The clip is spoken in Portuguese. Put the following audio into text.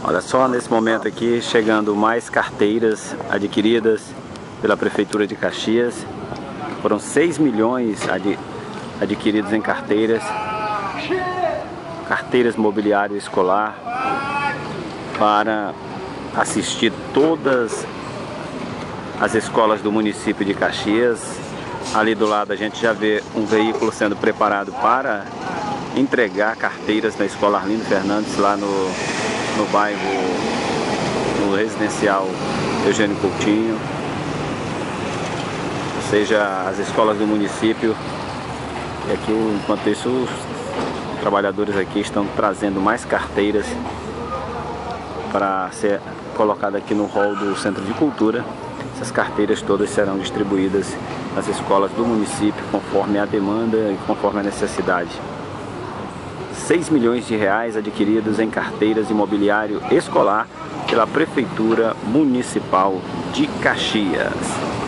Olha só, nesse momento aqui, chegando mais carteiras adquiridas pela Prefeitura de Caxias. Foram 6 milhões adquiridos em carteiras mobiliário escolar, para assistir todas as escolas do município de Caxias. Ali do lado a gente já vê um veículo sendo preparado para entregar carteiras na escola Arlindo Fernandes, lá no bairro, no residencial Eugênio Coutinho, ou seja, as escolas do município. E aqui, enquanto isso, os trabalhadores aqui estão trazendo mais carteiras para ser colocada aqui no hall do Centro de Cultura. Essas carteiras todas serão distribuídas nas escolas do município conforme a demanda e conforme a necessidade. 6 milhões de reais adquiridos em carteiras e mobiliário escolar pela Prefeitura Municipal de Caxias.